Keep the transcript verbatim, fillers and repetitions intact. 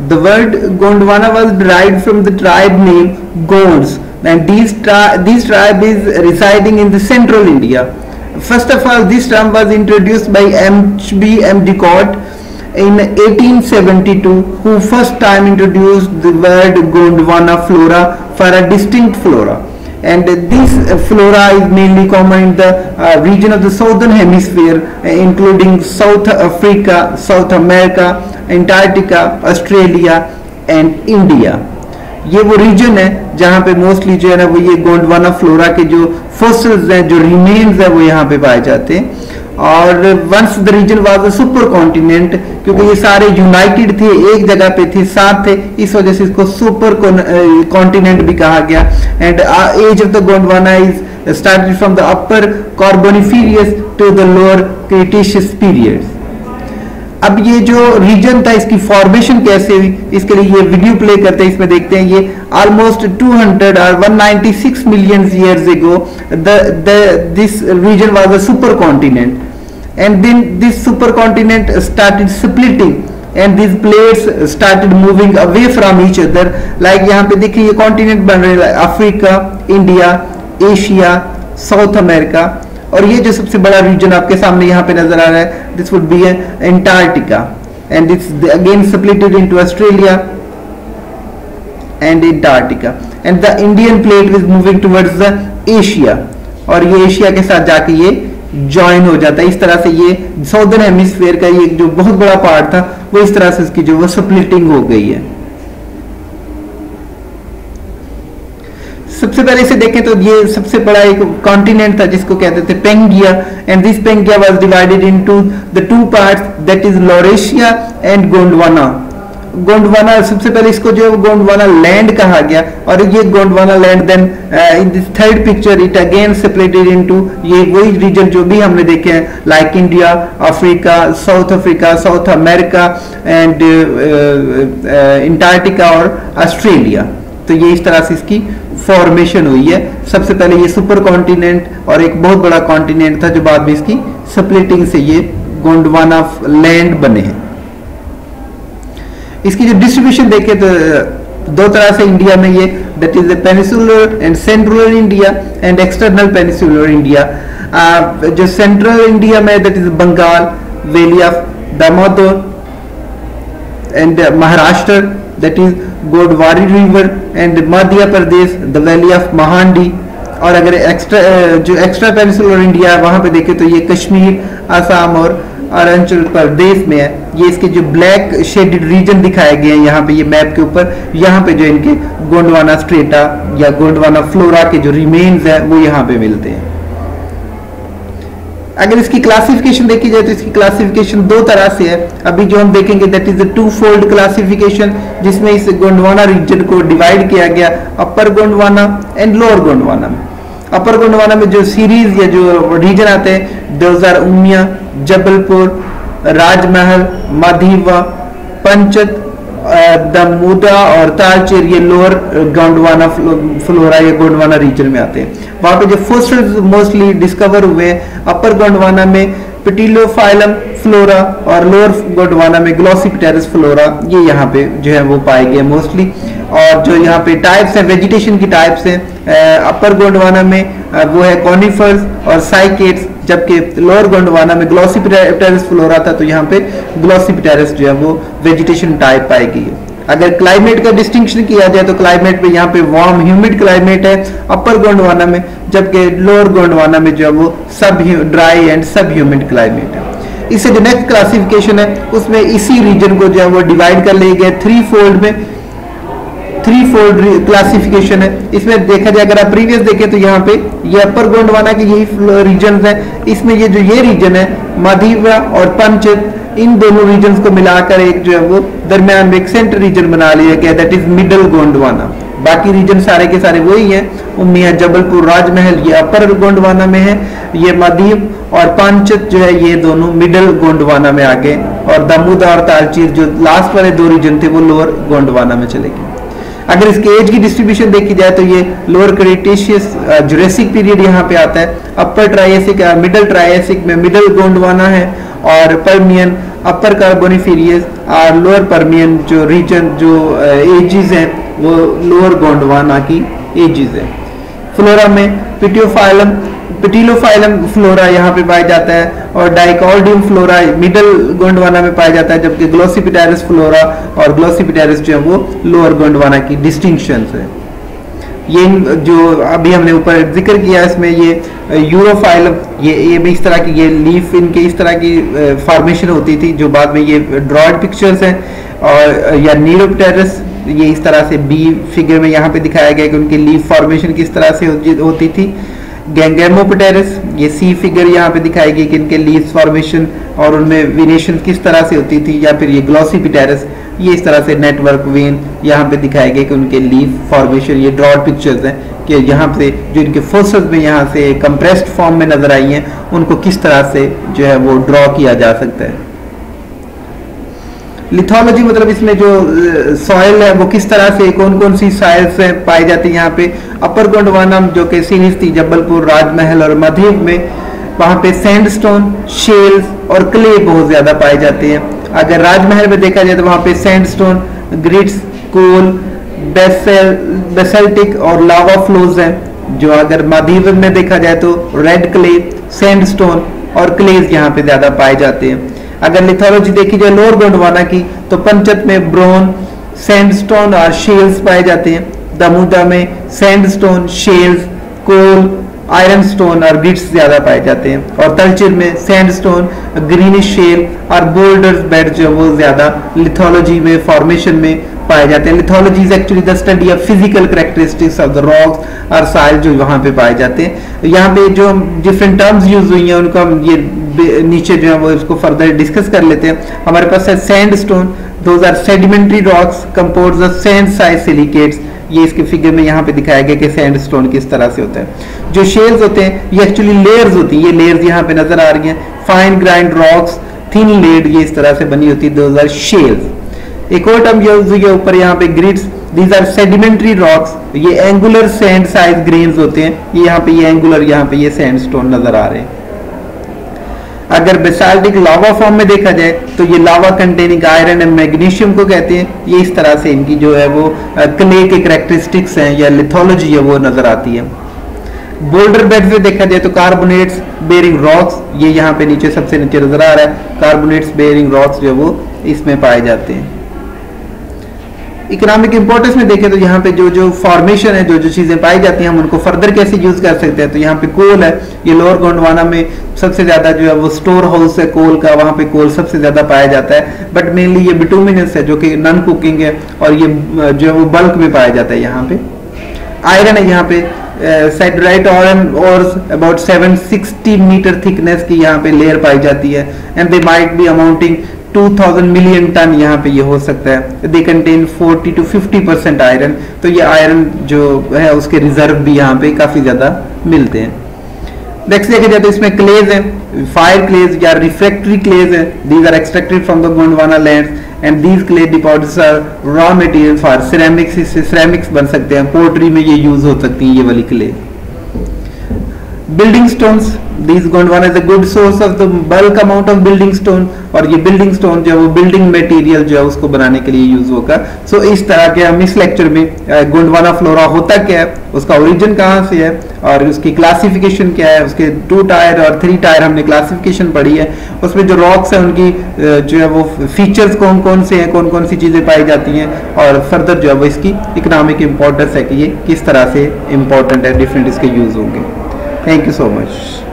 The word Gondwana was derived from the tribe name Gonds, and these tri- these tribe is residing in the central India. First of all, this term was introduced by M B Endicott in eighteen seventy-two, who first time introduced the word Gondwana flora for a distinct flora. And this flora is mainly common in the uh, region of the southern hemisphere, uh, including South Africa, South America, Antarctica, Australia and India. ये वो reason है जहाँ पे mostly जो है ना वो ये गोंडवाना फ्लोरा के जो फॉसिल्स हैं, जो रिमेन्स है, वो यहाँ पे पाए जाते हैं. और once the region was a super continent, क्योंकि ये सारे यूनाइटेड थे, एक जगह पे थे, साथ थे, इस वजह से इसको सुपर कॉन्टिनेंट भी कहा गया. And age of the Gondwana is started from the upper Carboniferous to the lower Cretaceous periods. अब ये जो रीजन था, इसकी फॉर्मेशन कैसे हुई, इसके लिए ये वीडियो प्ले करते हैं. इसमें देखते हैं ये ऑलमोस्ट टू हंड्रेड और one ninety six million years ago the the this region was a super continent, and then this super continent started splitting and this plates started moving away from each other. Like यहाँ पे देखिए ये continent बन रहे हैं, Africa, India, Asia, South America. और ये जो सबसे बड़ा रीजन आपके सामने यहाँ पे नजर आ रहा है, this would be Antarctica, and this again splitted into Australia and Antarctica, and the Indian plate is moving towards the Asia, और ये एशिया के साथ जाके ये ज्वाइन हो जाता है. इस तरह से ये साउदर्न हेमिस्फीयर का ये जो बहुत बड़ा पार्ट था, वो इस तरह से इसकी जो वो स्प्लिटिंग हो गई है. सबसे पहले इसे देखें तो ये सबसे बड़ा एक कॉन्टिनेंट था जिसको कहते थे Pangaea, and this Pangaea was divided into the two parts, that is Laurasia and Gondwana. Gondwana सबसे पहले इसको जो गोंडवाना लैंड कहा गया, और ये Gondwana land then in this third picture it again separated into ये वही रीजन जो भी हमने देखे हैं, like India, Africa, South Africa, South America and Antarctica और ऑस्ट्रेलिया. तो ये इस तरह से इसकी फॉर्मेशन हुई है. सबसे पहले ये सुपर कॉन्टिनेंट और एक बहुत बड़ा कॉन्टिनेंट था, जो बाद में इसकी स्प्लिटिंग से ये गोंडवाना लैंड बने हैं. इसकी जो डिस्ट्रीब्यूशन देखे तो दो तरह से इंडिया में ये, that is the peninsular and central India and external peninsular India. जो सेंट्रल इंडिया में that is Bengal, valley of Damodar and Maharashtra, that is Godavari river, and Madhya Pradesh the valley of Mahanadi. और अगर एक्स्ट्रा जो एक्स्ट्रा पेनिसुलर इंडिया है वहां पे देखें तो ये कश्मीर, असम और अरुणाचल प्रदेश में है. ये इसके जो ब्लैक शेडेड रीजन दिखाए गए हैं यहाँ पे ये मैप के ऊपर, यहाँ पे जो इनके गोंडवाना स्ट्रेटा या गोंडवाना फ्लोरा के जो रिमेन्स है वो यहाँ पे मिलते हैं. अगर इसकी क्लासिफिकेशन देखी जाए तो इसकी क्लासिफिकेशन दो तरह से है. अभी जो हम देखेंगे that is the two fold classification, जिसमें इस गोंडवाना रीजन को डिवाइड किया गया upper Gondwana and lower Gondwana में. अपर गोंडवाना में जो सीरीज या जो रीजन आते हैं, दोज आर उमिया, जबलपुर, राजमहल, माधीवा, पंचत, दमुदा और तालचेर, ये लोअर गोंडवाना फ्लोरा या गोंडवाना रीजन में आते हैं. वहां पे जो फॉसिल्स मोस्टली डिस्कवर हुए हैं अपर गोंडवाना में पिटिलोफाइलम फ्लोरा और लोअर गोंडवाना में ग्लोसिपिटेरस फ्लोरा, ये यहाँ पे जो है वो पाए गए मोस्टली. और जो यहाँ पे टाइप्स हैं, वेजिटेशन की टाइप्स हैं, अपर गोंडवाना में वो है कॉनिफर्स और साइकेट्स, जबकि लोअर गोंडवाना में ग्लोसिपिटेरस फ्लोरा था, तो यहाँ पे ग्लोसिपिटेरस जो है वो वेजिटेशन टाइप पाई गई है. अगर क्लाइमेट का डिस्टिंक्शन किया जाए तो क्लाइमेट पे यहाँ पे वार्म ह्यूमिड क्लाइमेट है अपर गोंडवाना में, जबकि लोअर गोंडवाना में जो है वो sub dry and sub humid climate है. इससे जो नेक्स्ट क्लासिफिकेशन है उसमें इसी रीजन को जो है वो डिवाइड कर लिए गए थ्री फोल्ड में. थ्री फोल्ड क्लासिफिकेशन है. इसमें देखा जाए, अगर आप प्रीवियस देखें तो यहाँ पे ये अपर गोंडवाना के यही रीजन है. इसमें ये जो ये रीजन है माधीवा और पंचत, इन दोनों रीजन्स को मिलाकर एक जो है वो दरमियान में एक सेंटर रीजन बना लिया गया, दैट इज मिडल गोंडवाना. बाकी रीजन सारे के सारे वही हैं. उमिया, जबलपुर, राजमहल ये अपर गोंडवाना में है, ये माधीव और पंचत जो है ये दोनों मिडल गोंडवाना में आ गए, और दमुदा और तालचीर जो लास्ट वाले दो रीजन थे वो लोअर गोंडवाना में चले गए. अगर इसके एज की डिस्ट्रीब्यूशन देखी जाए तो ये लोअर क्रेटेशियस जुरेसिक पीरियड यहाँ पे आता है, अपर ट्रायसिक मिडिल ट्रायसिक में मिडिल गोंडवाना है, और पर्मियन अपर कार्बोनिफेरियस और लोअर पर्मियन जो रीजन जो एजेस हैं वो लोअर गोंडवाना की एजेस है। फ्लोरा में पिटियोफाइलम पिटिलोफाइलम फ्लोरा यहाँ पे पाया जाता है, और डाइकॉर्डियम फ्लोरा मिडल गोंडवाना में पाया जाता है, जबकि ग्लोसिपिटेरिस फ्लोरा और ग्लोसिपिटेरिस जो है वो लोअर गोंडवाना की डिस्टिंक्शंस है। ये जो अभी हमने ऊपर जिक्र किया इसमें ये यूरोफाइलम, ये ये भी इस तरह की ये लीफ इनके इस तरह की फॉर्मेशन होती थी जो बाद में ये ड्रॉड पिक्चर्स हैं, और या नीरोप्टेरस ये इस तरह से बी फिगर में यहाँ पे दिखाया गया कि उनकी लीफ फॉर्मेशन किस तरह से होती थी। गैंगेमोप्टेरस ये सी फिगर यहाँ पे दिखाई गई कि इनके लीफ फॉर्मेशन और उनमें वेनेशन किस तरह से होती थी, या फिर ये ग्लॉसिपिटेरस ये इस तरह से नेटवर्क वेन यहाँ पे दिखाए गए कि उनके लीफ फॉर्मेशन ये ड्रॉड पिक्चर्स हैं कि यहाँ से जो इनके फोसल्स में यहाँ से कंप्रेस्ड फॉर्म में नजर आई हैं उनको किस तरह से जो है वो ड्रॉ किया जा सकता है। लिथोलॉजी मतलब इसमें जो सॉइल है वो किस तरह से कौन कौन सी सॉइल्स पाई जाती है यहाँ पे। अपर गोंडवाना जो कि सीरीज थी जबलपुर, राजमहल और मधेव में, वहाँ पे सैंडस्टोन, शेल्स और क्ले बहुत ज्यादा पाए जाते हैं। अगर राजमहल में देखा जाए तो वहाँ पे sandstone, grits, coal, basal basaltic और लावा फ्लोज हैं। जो अगर मधेव में देखा जाए तो रेड क्ले, सैंडस्टोन और क्लेज यहाँ पे ज्यादा पाए जाते हैं। अगर लिथोलॉजी देखी जाए लोअर गोंडवाना की तो पंचत में ब्रोन, सैंडस्टोन और शेल्स पाए जाते हैं। दमोदा में sandstone, shales, coal, iron stone और ग्रिट्स ज्यादा पाए जाते हैं, और तलचर में सैंडस्टोन, ग्रीनिश शेल और बोल्डर्स बेड जो वो ज्यादा लिथोलॉजी में फॉर्मेशन में पाए जाते हैं। Lithology is actually the study of physical characteristics of the rocks और सॉइल जो वहां पे पाए जाते हैं। यहाँ पे जो डिफरेंट टर्म्स यूज हुई हैं उनको हम ये नीचे जो है वो इसको फर्दर डिस्कस कर लेते हैं। हमारे पास है sandstone, those are sedimentary rocks composed of sand size silicates. ये इसके फिगर में यहाँ पे दिखाया गया कि सैंडस्टोन किस तरह से होता है। जो शेल्स होते हैं ये एक्चुअली लेयर्स होती हैं, ये लेयर्स यहाँ पे नजर आ रही हैं। Fine grained rocks, thin laid, ये इस तरह से बनी होती है, दोज आर शेल्स। एक और टर्म यूज हुई है ऊपर यहाँ पे grits, these are sedimentary rocks, ये एंगुलर सैंड साइज ग्रेन्स होते हैं। ये यहाँ पे ये एंगुलर यहाँ पे ये सैंडस्टोन नजर आ रहे हैं। अगर बेसाल्टिक लावा फॉर्म में देखा जाए तो ये lava containing iron and magnesium को कहते हैं। ये इस तरह से इनकी जो है वो क्ले के कैरेक्टरिस्टिक्स हैं या लिथोलॉजी है वो नजर आती है। बोल्डर बेड में देखा जाए तो कार्बोनेट्स बेरिंग रॉक्स, ये यहाँ पे नीचे सबसे नीचे नजर आ रहा है, कार्बोनेट्स बेरिंग रॉक्स जो वो इसमें पाए जाते हैं। इकोनॉमिक इंपॉर्टेंस में देखें तो यहाँ पे जो जो फॉर्मेशन है, जो जो चीजें पाई जाती हैं हम उनको फर्दर कैसे यूज कर सकते हैं। तो यहाँ पे कोल है, ये लोअर गोंडवाना में सबसे ज्यादा जो है वो स्टोर हाउस है कोल का, वहां पे कोल सबसे ज्यादा पाया जाता है। बट मेनली ये बिटुमिनस है जो कि नॉन कुकिंग है, और ये जो है वो बल्क में पाया जाता है। यहाँ पे आयरन है, यहाँ पे साइडराइट आयरन और about seven sixty metre thickness की यहाँ पे लेयर पाई जाती है, and they might be amounting to thousand million ton यहाँ पे ये हो सकता है। They contain forty to fifty percent iron, तो ये आयरन जो है उसके रिजर्व भी यहाँ पे काफी ज्यादा मिलते हैं। नेक्स्ट देखा जाए तो इसमें क्लेज है, फायर क्लेज या रिफ्रैक्टरी क्लेज है। These are extracted from the Gondwana lands and these clay deposits are raw material for ceramics. इससे सिरेमिक्स बन सकते हैं, पोर्ट्री में ये यूज हो सकती है ये वाली clay. Building stones, this Gondwana is a good source of the bulk amount of building stone, और ये बिल्डिंग स्टोन जो है वो बिल्डिंग मटेरियल जो है उसको बनाने के लिए यूज होगा। सो so, इस तरह के हम इस लेक्चर में गोंडवाना फ्लोरा होता क्या है, उसका ओरिजिन कहाँ से है और उसकी क्लासिफिकेशन क्या है, उसके टू टायर और थ्री टायर हमने क्लासिफिकेशन पढ़ी है। उसमें जो रॉक्स है उनकी जो है वो फीचर्स कौन कौन से हैं, कौन कौन सी चीजें पाई जाती हैं, और फर्दर जो है वो इसकी इकोनॉमिक इंपॉर्टेंस है कि ये किस तरह से इंपॉर्टेंट है, डिफरेंट इसके यूज होंगे। Thank you so much.